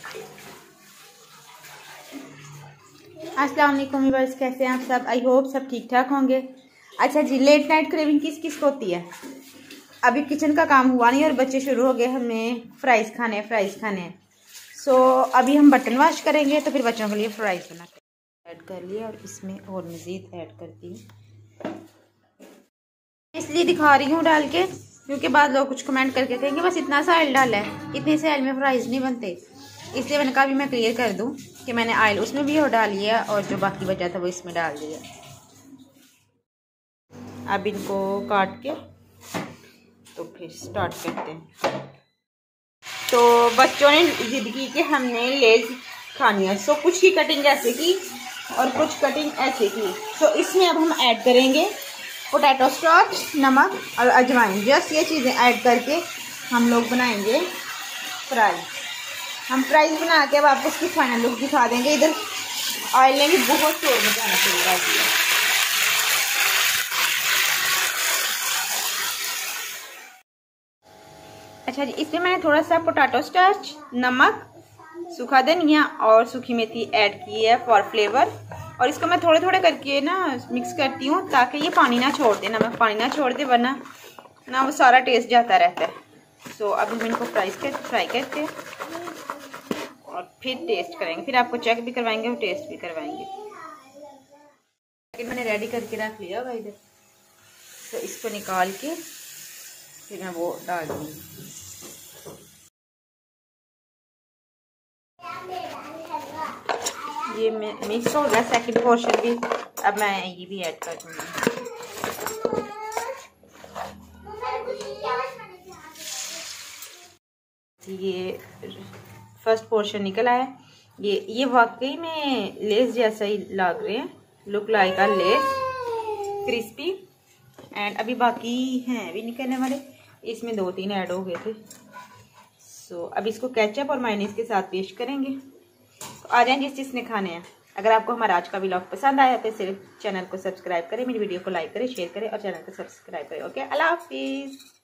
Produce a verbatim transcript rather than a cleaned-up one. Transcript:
अस्सलाम वालेकुम व्यूअर्स, कैसे हैं आप सब? आई होप सब ठीक ठाक होंगे। अच्छा जी, लेट नाइट क्रेविंग किस किस को होती है? अभी किचन का काम हुआ नहीं और बच्चे शुरू हो गए, हमें फ्राइज़ खाने हैं फ्राइज़ खाने हैं। सो so, अभी हम बटन वॉश करेंगे तो फिर बच्चों के लिए फ्राइज़ बनाते हैं। ऐड कर लिया और इसमें और मज़ीद ऐड करती हूँ, इसलिए दिखा रही हूँ डाल के क्योंकि बाद लोग कुछ कमेंट करके कहेंगे बस इतना सा ऑयल डाला है, इतने से ऑयल में फ्राइज़ नहीं बनते। इसलिए मैंने कहा भी मैं क्लियर कर दूं कि मैंने ऑयल उसमें भी और डाल लिया और जो बाकी बचा था वो इसमें डाल दिया। अब इनको काट के तो फिर स्टार्ट करते हैं। तो बच्चों ने जिद की कि हमने लेज खानी है, सो कुछ की कटिंग ऐसे की और कुछ कटिंग ऐसे की। तो इसमें अब हम ऐड करेंगे पोटैटो स्टॉच, नमक और अजवाइन। जस्ट ये चीज़ें ऐड करके हम लोग बनाएंगे फ्राई। हम फ्राइज बना के अब आपको उसकी फाइनल लुक दिखा देंगे। इधर ऑयल ने भी बहुत शोर मचाना शुरू कर दिया। अच्छा जी, इसमें मैंने थोड़ा सा पोटैटो स्टार्च, नमक, सूखा धनिया और सूखी मेथी ऐड की है फॉर फ्लेवर। और इसको मैं थोड़े थोड़े करके ना मिक्स करती हूँ ताकि ये पानी ना छोड़ दे, नमक पानी ना छोड़ दे, वरना ना वो सारा टेस्ट जाता रहता है। सो अब हम इनको फ्राई कर फ्राई करके और फिर टेस्ट करेंगे, फिर आपको चेक भी करवाएंगे और टेस्ट भी करवाएंगे। मैंने रेडी करके रख लिया हुआ इधर, तो इसको निकाल के फिर मैं वो डाल दूँगी। ये मिक्स हो गया सेकंड पोर्शन भी, अब मैं ये भी ऐड कर दूँगी। ये फर्स्ट पोर्शन निकल आया। ये ये वाकई में लेस जैसा ही लग रहे हैं, look like a less crispy. And अभी बाकी हैं अभी निकलने वाले, इसमें दो तीन ऐड हो गए थे। सो so, अब इसको केचप और मायोनीज के साथ पेश करेंगे। तो आ जाएं जिस जिसने खाने हैं। अगर आपको हमारा आज का व्लॉग पसंद आया तो सिर्फ चैनल को सब्सक्राइब करें, मेरी वीडियो को लाइक करें, शेयर करें और चैनल को सब्सक्राइब करें। ओके, अल्लाह हाफिज़।